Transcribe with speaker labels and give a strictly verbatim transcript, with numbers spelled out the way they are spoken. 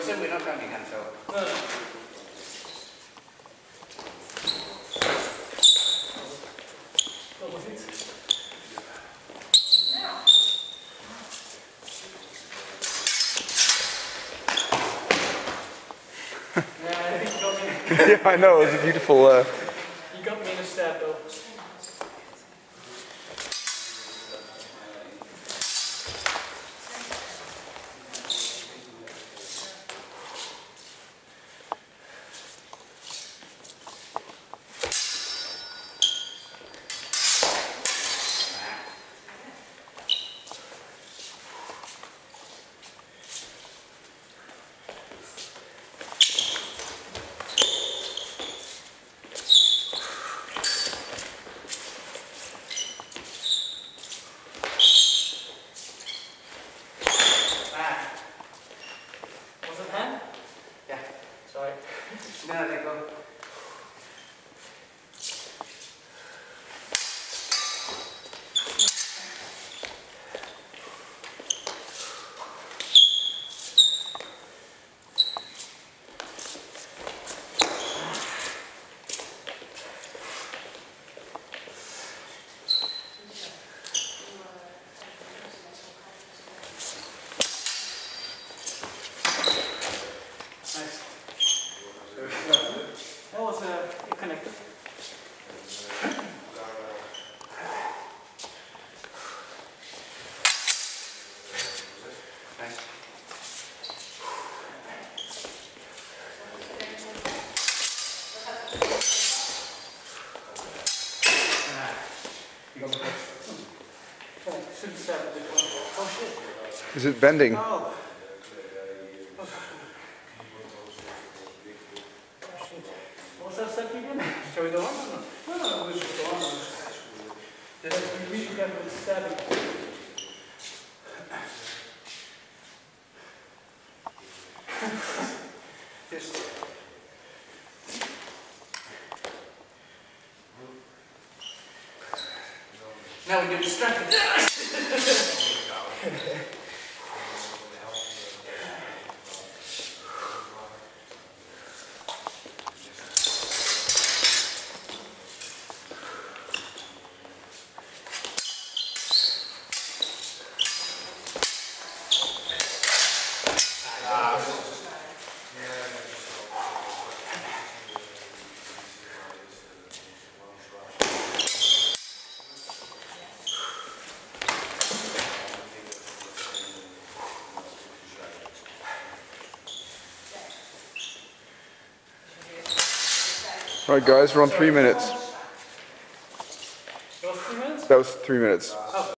Speaker 1: said we're not counting hands, so.
Speaker 2: No, no. What was it? Yeah, I think you got me.
Speaker 3: Yeah, I know, it was a beautiful... Uh...
Speaker 2: You got me in a stab though. Was it hand?
Speaker 1: Yeah.
Speaker 2: Sorry.
Speaker 1: No, let go.
Speaker 2: That was uh, connected.
Speaker 1: Thanks. You got the first.
Speaker 2: Oh, should stab a bit more. Oh shit.
Speaker 3: Is it bending?
Speaker 2: Oh. What was that step again? Shall we go on? No, no, no, we should go on. Yes, we really get with stabbing.
Speaker 1: Yes. Now when you're distracted.
Speaker 3: Right guys, we're on three minutes.
Speaker 2: That was three minutes?
Speaker 3: That was three minutes.
Speaker 2: Oh.